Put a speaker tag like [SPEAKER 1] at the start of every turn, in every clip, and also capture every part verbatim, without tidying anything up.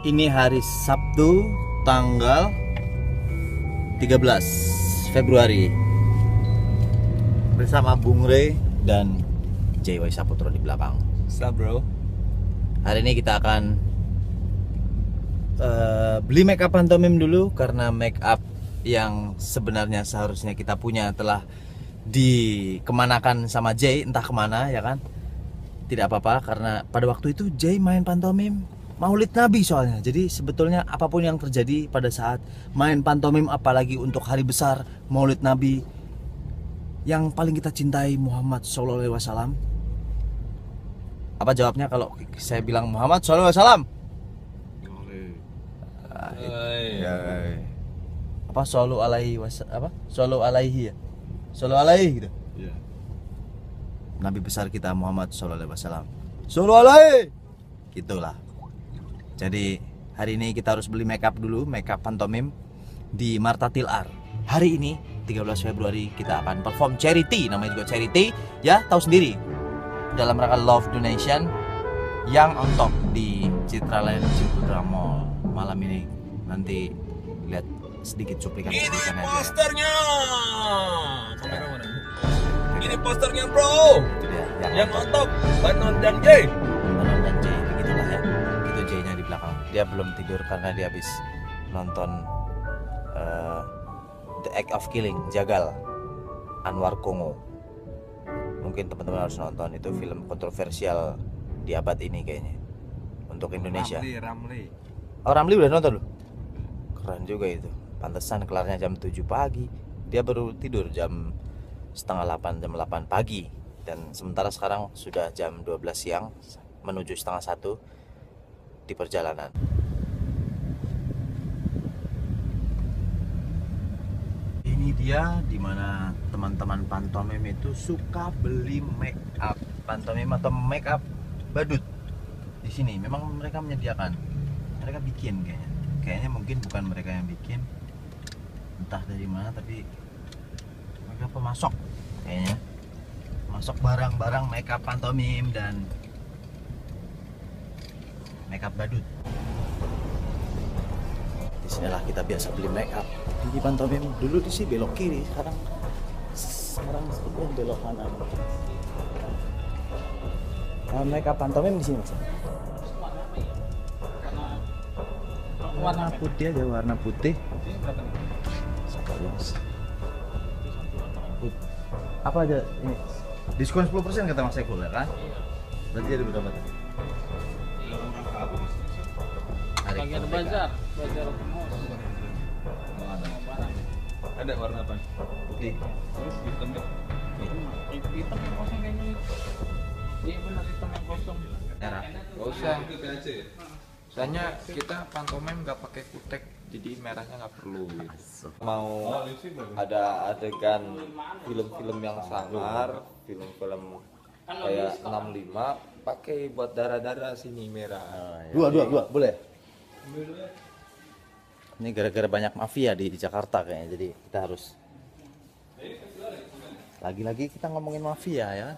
[SPEAKER 1] Ini hari Sabtu tanggal tiga belas Februari bersama Bung Rey dan J Y Saputro di belakang.
[SPEAKER 2] Sup bro?
[SPEAKER 1] Hari ini kita akan uh, beli make up pantomim dulu, karena make up yang sebenarnya seharusnya kita punya telah dikemanakan sama Jay, entah kemana ya kan. Tidak apa-apa, karena pada waktu itu Jay main pantomim Maulid Nabi soalnya. Jadi sebetulnya apapun yang terjadi pada saat main pantomim, apalagi untuk hari besar Maulid Nabi yang paling kita cintai, Muhammad Shallallahu Alaihi Wasallam. Apa jawabnya kalau saya bilang Muhammad Shallallahu Alaihi Wasallam? Apa Shallallahu Alaihi Wasallam? Apa Shallallahu Alaihi ya? Shallallahu Alaihi gitu.
[SPEAKER 2] Yeah.
[SPEAKER 1] Nabi besar kita Muhammad Shallallahu Alaihi Wasallam. Shallallahu Alaihi. Gitulah. Jadi hari ini kita harus beli makeup dulu, makeup pantomim di Marta Tilar. Hari ini tiga belas Februari kita akan perform charity, namanya juga charity, ya tahu sendiri. Dalam rangka Love Donation yang on top di Citraland Ciputra Mall malam ini. Nanti lihat sedikit cuplikan cuplikannya aja.
[SPEAKER 2] Posternya. Kamera mana? Ini posternya bro.
[SPEAKER 1] Itu dia, yang,
[SPEAKER 2] yang on top, Banon dan Jay.
[SPEAKER 1] Banon dan Jay, begitulah ya. Itu Jay-nya di belakang. Dia belum tidur karena dia habis nonton uh, The Act of Killing, Jagal, Anwar Kongo. Mungkin teman-teman harus nonton, itu film kontroversial di abad ini kayaknya untuk Indonesia.
[SPEAKER 2] Ramli, Ramli.
[SPEAKER 1] Oh, Ramli udah nonton loh. Keren juga itu. Pantesan kelarnya jam tujuh pagi. Dia baru tidur jam setengah delapan, jam delapan pagi. Dan sementara sekarang sudah jam dua belas siang menuju setengah satu di perjalanan. Ini dia dimana teman-teman pantomim itu suka beli make up pantomim atau make up badut. Di sini memang mereka menyediakan, mereka bikin kayaknya. Kayaknya mungkin bukan mereka yang bikin, entah dari mana, tapi mereka pemasok kayaknya, masuk barang-barang make up pantomim dan make up badut. Disinilah kita biasa beli make up di pantomim. Dulu di sini belok kiri, sekarang sekarang sebetulnya belok kanan. Nah, make up pantomim di sini mas. Warna putih aja, warna putih. Apa aja ini? Diskon sepuluh persen kata Mas Eko ya kan? Berarti ada berapa tuh?
[SPEAKER 3] Bagian bazar, bazar
[SPEAKER 2] Ada warna apa?
[SPEAKER 1] Putih.
[SPEAKER 2] Terus hitam ya?
[SPEAKER 3] hitam yang kosong kayaknya. Iya benar, hitam yang kosong.
[SPEAKER 1] Merah.
[SPEAKER 4] Gak usah. Soalnya kita pantomim nggak pakai kutek, jadi merahnya nggak perlu. Mau ada adegan film-film yang sangar, film-film kayak enam lima, pakai buat darah-darah sini merah.
[SPEAKER 1] Dua, dua, dua, boleh? Ini gara-gara banyak mafia di Jakarta kayaknya, jadi kita harus lagi-lagi kita ngomongin mafia ya.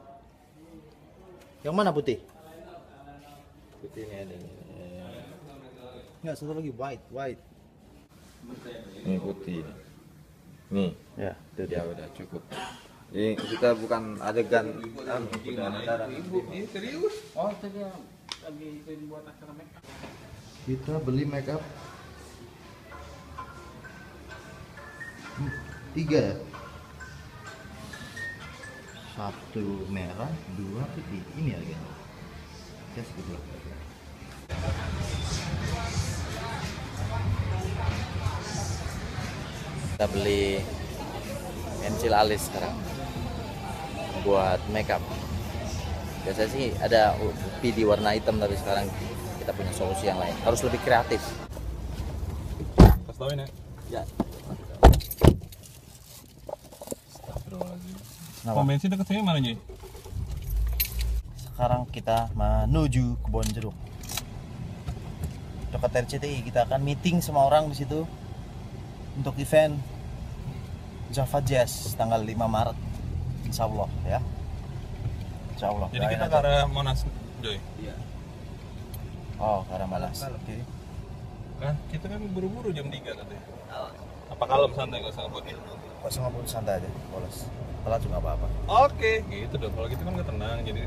[SPEAKER 1] Yang mana putih?
[SPEAKER 4] Putih ini ada ini.
[SPEAKER 1] Enggak, satu lagi white, white.
[SPEAKER 4] Ini putih. Nih,
[SPEAKER 1] Ya, itu dia.
[SPEAKER 4] ya udah cukup. Ini kita bukan adegan anu, darah.
[SPEAKER 2] Ini serius?
[SPEAKER 3] Oh itu dia lagi itu dibuat acara makeup.
[SPEAKER 1] Kita beli make up hmm, tiga ya. Satu merah, dua putih. Ini harganya. Ya segitu. Kita beli pensil alis sekarang buat makeup. Biasanya sih ada U P di warna hitam, tapi sekarang kita punya solusi yang lain. Harus lebih kreatif.
[SPEAKER 2] Kasih tauin ya.
[SPEAKER 1] Ya.
[SPEAKER 2] Pom bensin dekat sini mana Jay?
[SPEAKER 1] Sekarang kita menuju Kebon Jeruk. Dekat R C T I, kita akan meeting sama orang di situ untuk event Java Jazz tanggal lima Maret. Insya Allah ya. Insya Allah.
[SPEAKER 2] Jadi kita ke arah Monas, Joy.
[SPEAKER 1] Oh, ke arah Malas. Oke. Okay.
[SPEAKER 2] Kan kita kan buru-buru jam tiga katanya. Apa kalem santai nggak usah ngebut?
[SPEAKER 1] Kok sama pun santai aja, bolos. Telat juga apa-apa.
[SPEAKER 2] Oke, gitu dong. Kalau gitu kan nggak tenang jadi.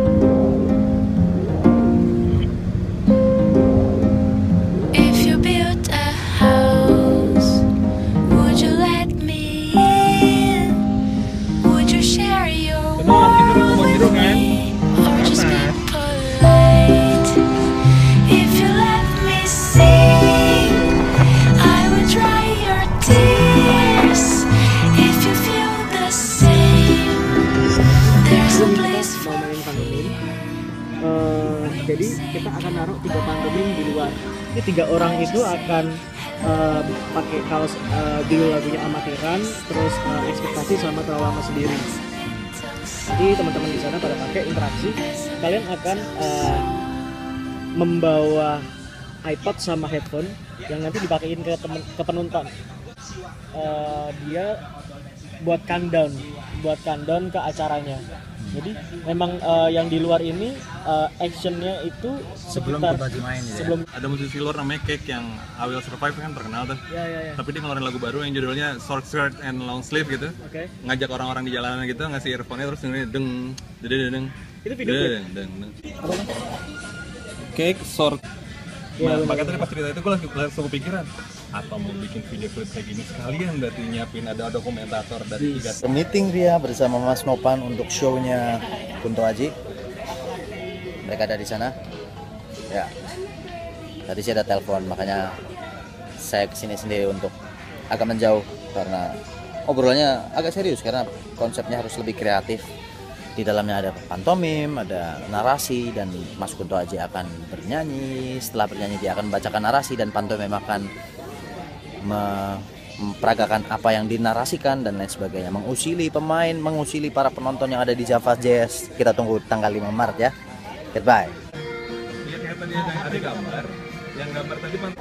[SPEAKER 5] If you built a house, would you let me in? Would you share your
[SPEAKER 2] Tenang, tidur
[SPEAKER 5] world
[SPEAKER 2] mau tidur
[SPEAKER 5] with
[SPEAKER 2] kan?
[SPEAKER 5] me? Or just be polite? If you let me sing, I would dry your tears. If you feel the same, there's a place
[SPEAKER 3] Mau
[SPEAKER 5] for
[SPEAKER 3] main pantomim. Eh, jadi kita akan naruh tiga pantomim di luar. Ini tiga orang itu akan eh, pakai kaos eh, judul lagunya amatiran, terus eh, ekspektasi sama terlalu sendiri. Jadi teman-teman di sana pada pakai interaksi. Kalian akan eh, membawa iPod sama headphone yang nanti dipakein ke temen, ke penonton. Eh, dia buat countdown, buat countdown ke acaranya. Jadi memang eh, yang di luar ini eh, actionnya itu
[SPEAKER 1] Sebelum
[SPEAKER 3] sekitar
[SPEAKER 1] Kunto Aji main gitu ya?
[SPEAKER 3] sebelum
[SPEAKER 2] Ada musisi luar namanya Cake yang I Will Survive kan terkenal tuh.
[SPEAKER 3] ya ya ya.
[SPEAKER 2] Tapi dia ngeluarin lagu baru yang judulnya Short Skirt and Long Sleeve gitu.
[SPEAKER 3] Oke.
[SPEAKER 2] Ngajak orang-orang di jalanan gitu, ngasih earphone-nya terus dengerin deng deng deng deng.
[SPEAKER 3] Itu video klip?
[SPEAKER 2] deng deng deng.
[SPEAKER 3] Apa nih?
[SPEAKER 2] Cake short.
[SPEAKER 3] Iya,
[SPEAKER 2] Nah,
[SPEAKER 3] bener.
[SPEAKER 2] makanya tadi pas cerita itu gue langsung, langsung kepikiran apa mau bikin video klip kayak gini sekalian berarti nyiapin ada dokumentator dari tiga
[SPEAKER 1] Meeting dia bersama Mas Nopan untuk show-nya Kunto Aji. Mereka ada di sana. Ya. Tadi sih ada telepon, makanya saya kesini sendiri untuk agak menjauh karena obrolannya agak serius karena konsepnya harus lebih kreatif. Di dalamnya ada pantomim, ada narasi, dan Mas Kunto Aji akan bernyanyi. Setelah bernyanyi dia akan membacakan narasi dan pantomim akan me- memperagakan apa yang dinarasikan dan lain sebagainya. Mengusili pemain, mengusili para penonton yang ada di Java Jazz. Kita tunggu tanggal lima Maret ya. Goodbye.
[SPEAKER 2] Iya kayak tadi ada, ada gambar yang gambar tadi pan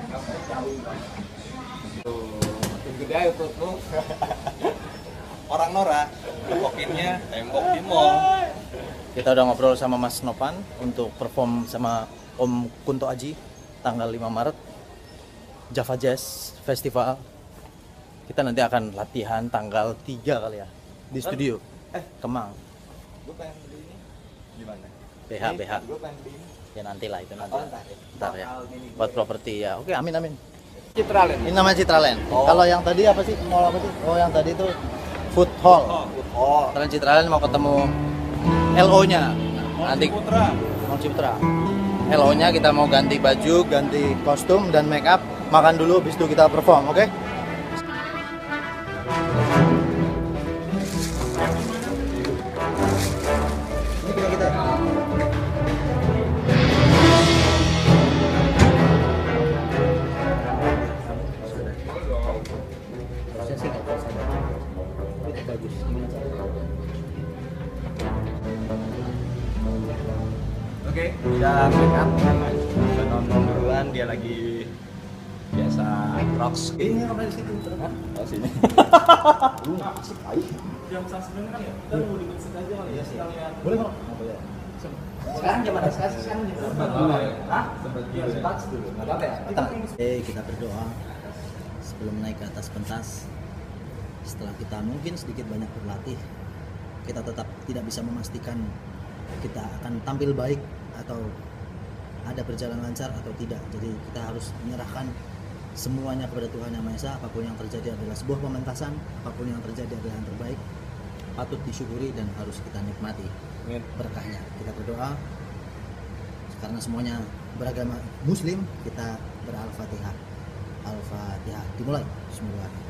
[SPEAKER 4] Makin gede aja perutmu.
[SPEAKER 2] orang norak tepokinnya tembok di mall.
[SPEAKER 1] Kita udah ngobrol sama Mas Nopan untuk perform sama Om Kunto Aji tanggal lima Maret Java Jazz Festival. Kita nanti akan latihan tanggal tiga kali ya di studio eh Kemang.
[SPEAKER 4] Gue pengen beli ini. Gimana?
[SPEAKER 1] B H B H.
[SPEAKER 4] Gue pengen beli ini.
[SPEAKER 1] Ya nantilah itu nanti.
[SPEAKER 4] Oh, ntar ya.
[SPEAKER 1] Ntar ya.
[SPEAKER 4] Bakal ini.
[SPEAKER 1] Buat properti ya. Oke, amin amin.
[SPEAKER 4] Citraland.
[SPEAKER 1] Ini namanya Citraland.
[SPEAKER 4] Oh.
[SPEAKER 1] Kalau yang tadi apa sih? Mall apa sih? Oh, yang tadi itu Food Hall.
[SPEAKER 4] Oh,
[SPEAKER 1] Citraland Citraland mau ketemu L O-nya. Nanti
[SPEAKER 2] Putra.
[SPEAKER 1] Mall Ciputra. L O-nya kita mau ganti baju, ganti kostum dan make up. Makan dulu, habis itu kita perform, oke? Ini kita kita. Harusnya sih nggak usah. Itu bagus. Gimana caranya?
[SPEAKER 4] oke. Udah make up. Udah nonton duluan dia lagi biasa rocks.
[SPEAKER 1] Ini ngapain di situ? Hah?
[SPEAKER 4] Oh sini.
[SPEAKER 1] Boleh kok? Apa ya?
[SPEAKER 4] Sekarang jam mana? Sekarang sekarang jam berapa? Hah? Sempat dulu. Enggak apa-apa ya?
[SPEAKER 1] Kita, eh, kita berdoa sebelum naik ke atas pentas. Setelah kita mungkin sedikit banyak berlatih, kita tetap tidak bisa memastikan kita akan tampil baik atau ada berjalan lancar atau tidak. Jadi kita harus menyerahkan semuanya kepada Tuhan Yang Maha Esa. Apapun yang terjadi adalah sebuah pementasan, apapun yang terjadi adalah yang terbaik, patut disyukuri dan harus kita nikmati berkahnya. Kita berdoa karena semuanya beragama Muslim, kita ber-Al-Fatihah. Al-Fatihah dimulai. Bismillahirrahmanirrahim.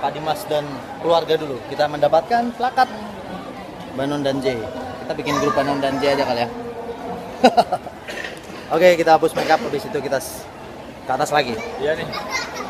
[SPEAKER 1] Dimas dan keluarga dulu. Kita mendapatkan plakat Banon dan J. Kita bikin grup Banon dan J aja kali ya. Oke, kita hapus makeup, habis itu kita s- ke atas lagi.
[SPEAKER 4] Iya nih.